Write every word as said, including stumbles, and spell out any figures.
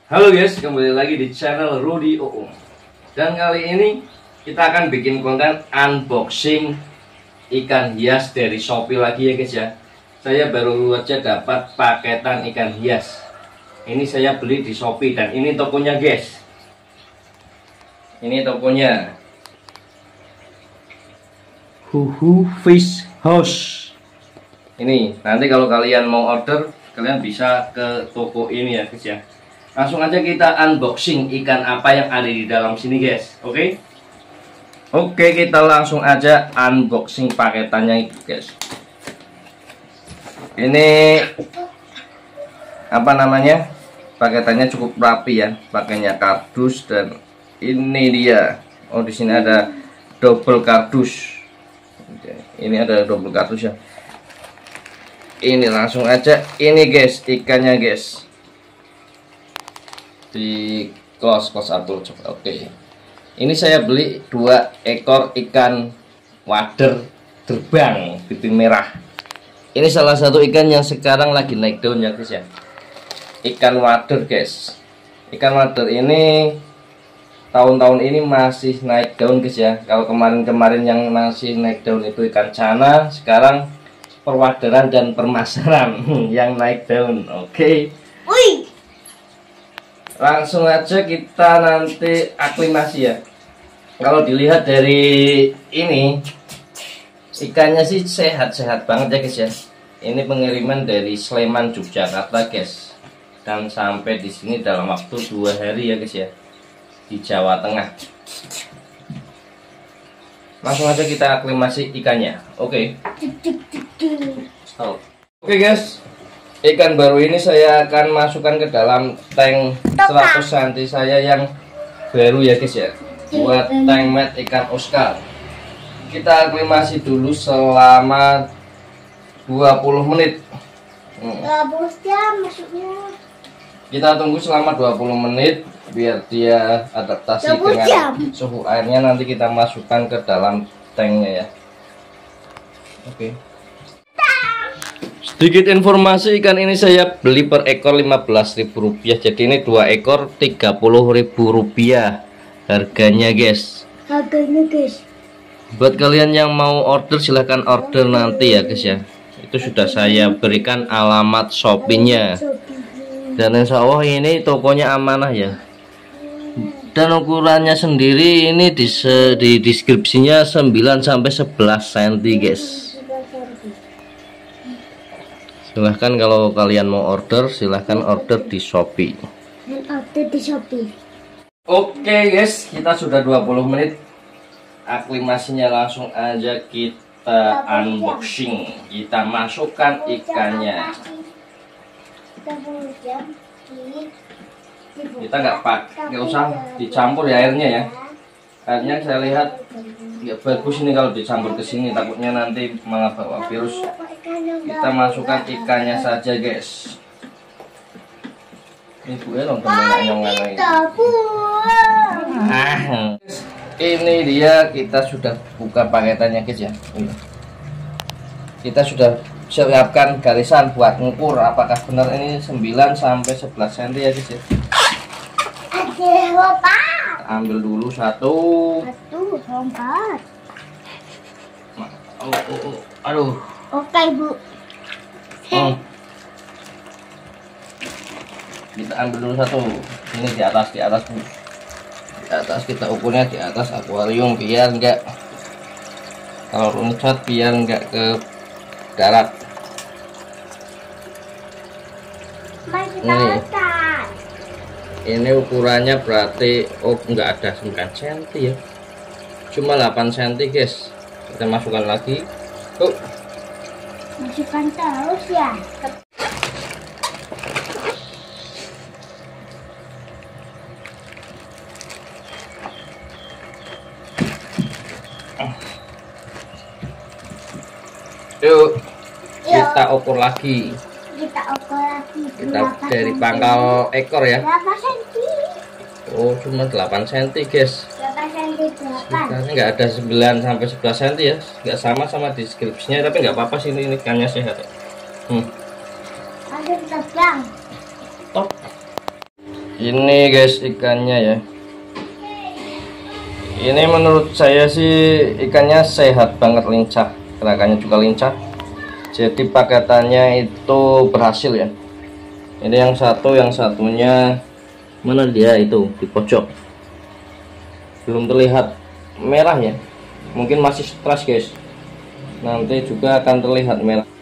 Halo guys, kembali lagi di channel Rudy Oom. Dan kali ini kita akan bikin konten unboxing ikan hias dari Shopee lagi ya guys ya. Saya baru aja dapat paketan ikan hias. Ini saya beli di Shopee dan ini tokonya guys. Ini tokonya Huhu Fish House. Ini nanti kalau kalian mau order, kalian bisa ke toko ini ya guys ya. Langsung aja kita unboxing ikan apa yang ada di dalam sini guys. Oke okay? Oke okay, kita langsung aja unboxing paketannya guys. Ini apa namanya, paketannya cukup rapi ya, pakainya kardus. Dan ini dia, oh di sini ada double kardus. Ini ada double kardus ya. Ini langsung aja, ini guys ikannya guys, di close close atur coba. Oke, ini saya beli dua ekor ikan wader terbang pipi merah. Ini salah satu ikan yang sekarang lagi naik daun ya guys ya, ikan wader guys. Ikan wader ini tahun-tahun ini masih naik daun guys ya. Kalau kemarin-kemarin yang masih naik daun itu ikan cana, sekarang perwaderan dan permasaran yang naik daun. Oke, langsung aja kita nanti aklimasi ya. Kalau dilihat dari ini, ikannya sih sehat-sehat banget ya guys ya. Ini pengiriman dari Sleman Yogyakarta guys, dan sampai di sini dalam waktu dua hari ya guys ya, di Jawa Tengah. Langsung aja kita aklimasi ikannya. Oke. Oh. Oke guys, ikan baru ini saya akan masukkan ke dalam tank seratus sentimeter saya yang baru ya guys ya, buat tank mat ikan Oscar. Kita aklimasi dulu selama dua puluh menit. hmm. dua puluh jam maksudnya. Kita tunggu selama dua puluh menit biar dia adaptasi dengan jam. Suhu airnya. Nanti kita masukkan ke dalam tanknya ya. Oke. Sedikit informasi, ikan ini saya beli per ekor lima belas ribu rupiah. Jadi ini dua ekor tiga puluh ribu rupiah harganya guys. Harganya guys. Buat kalian yang mau order silahkan order nanti ya guys ya. Itu sudah saya berikan alamat Shopee-nya. Dan insya Allah ini tokonya amanah ya. Dan ukurannya sendiri ini di, di deskripsinya sembilan sampai sebelas sentimeter guys. Silahkan kalau kalian mau order, silahkan order di Shopee. Order di Shopee. Oke guys, kita sudah dua puluh menit aklimasinya. Langsung aja kita unboxing. Kita masukkan ikannya. Kita nggak pakai, nggak usah dicampur ya airnya ya. Airnya saya lihat nggak bagus ini kalau dicampur ke sini, takutnya nanti malah bawa virus. Kita masukkan ikannya saja guys. Ini gue nonton nyong-nyong. Ah, ini dia, kita sudah buka paketannya guys ya. Kita sudah siapkan garisan buat ngukur apakah benar ini sembilan sampai sebelas sentimeter ya guys ya. Ambil dulu satu. Satu, lompat. Oh, oh, oh. Aduh. Oke bu. Oh. Kita ambil dulu satu. Ini di atas, di atas bu. Di atas kita ukurnya di atas akuarium biar enggak, kalau loncat biar enggak ke darat. Ini, ini ukurannya berarti oh enggak ada sembilan sentimeter ya, cuma delapan sentimeter guys. Kita masukkan lagi. Oh, masukkan terus ya. Yuk, kita ukur lagi. Kita ukur lagi. Kita dari pangkal ekor ya. Berapa sentimeter? Oh, cuma delapan sentimeter guys. Berapa sentimeter? delapan. Ini nggak ada sembilan sampai sebelas sentimeter ya. Nggak sama sama deskripsinya, tapi nggak apa-apa sih, ini ikannya sehat ya. Hmm. Ada terbang. Top. Ini guys ikannya ya. Ini menurut saya sih ikannya sehat banget, lincah, gerakannya juga lincah. Jadi paketannya itu berhasil ya. Ini yang satu, yang satunya mana dia itu di pojok. Belum terlihat merah ya. Mungkin masih stres guys. Nanti juga akan terlihat merah.